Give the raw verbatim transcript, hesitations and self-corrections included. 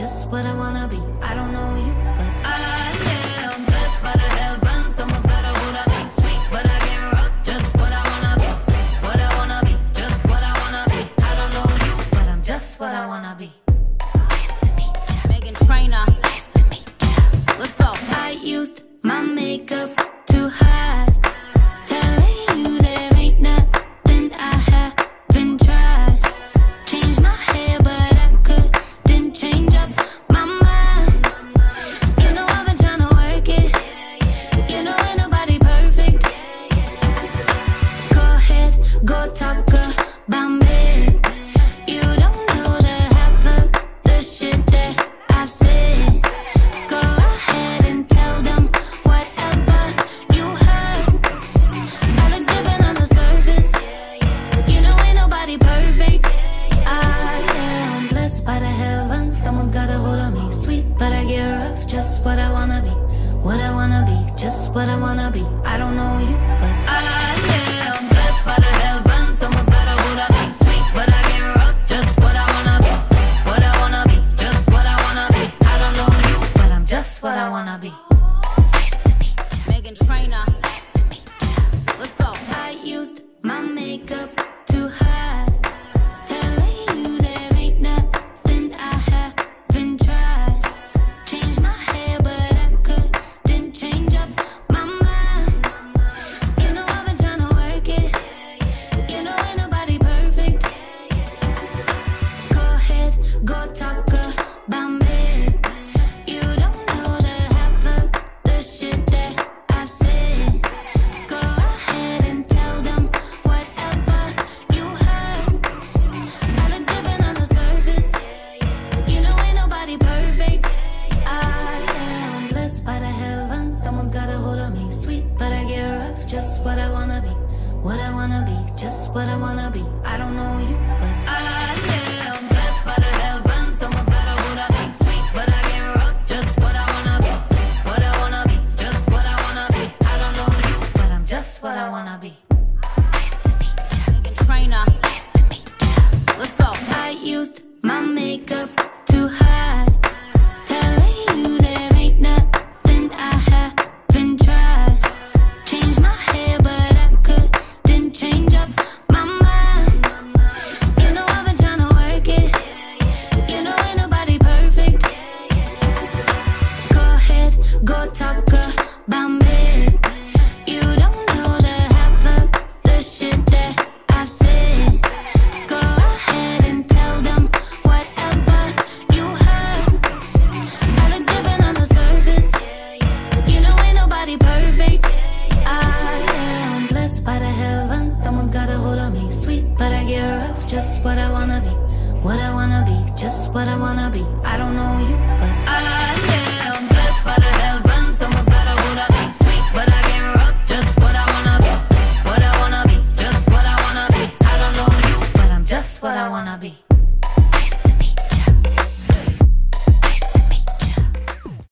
just what I wanna be. I don't know you, but I am blessed by the heavens. Someone's got a hold of me, sweet, but I get rough. Just what I wanna be, what I wanna be, just what I wanna be. I don't know you, but I'm just what I wanna be. Nice to meet ya. Megan Trainor. Nice to meet ya. Let's go. I used my makeup to hide, telling you there ain't nothing I haven't tried. Changed my hair, but I couldn't change up my mind. You know I've been trying to work it. You know ain't nobody perfect. Go ahead, go talk about me. You don't know the half of the shit that I've said. Go ahead and tell them whatever you heard. I look different on the surface. You know ain't nobody perfect. I am blessed by the heavens. Someone's got a hold on me, sweet, but I get rough. Just what I wanna be, what I wanna be, just what I wanna be. I don't know you, but I am blessed by the heavens. Someone's got a hold on me, sweet, but I get rough. Just what I wanna be, what I wanna be, just what I wanna be. I don't know you, but I'm just what I wanna be. Nice to meet ya. Megan Trainor. Nice to meet ya. Let's go. I used my makeup to hide, telling you there ain't nothing I haven't tried. Changed my hair, but I couldn't change up my mind. You know I've been trying to work it. You know ain't nobody perfect. Go ahead, go talk about me. You don't know the half of the shit that I've said. Go ahead and tell them whatever you heard. I look different on the surface. You know ain't nobody perfect. I am blessed by the heavens. Someone's got a hold on me, sweet, but I get rough. Just what I wanna be, what I wanna be, just what I wanna be. I don't know you, but I am blessed by the heavens. Someone's got a hold on me, sweet, but I get rough. Just what I wanna be, what I wanna be, just what I wanna be. I don't know you, but I'm just what I wanna be. Nice to meet ya. Megan Trainor. Nice to meet ya. Let's go. I used my makeup to hide, telling you there ain't nothing I haven't tried. Changed my hair, but I couldn't change up my mind. You know I've been trying to work it. You know ain't nobody perfect. Go ahead, go talk about me. You don't know the half of the shit that I've said. Go ahead and tell them whatever you heard. I look different on the surface. You know ain't nobody perfect. I am blessed by the heavens. Someone's got a hold on me, sweet, but I get rough. Just what I wanna be, what I wanna be, just what I wanna be. I don't know you, but I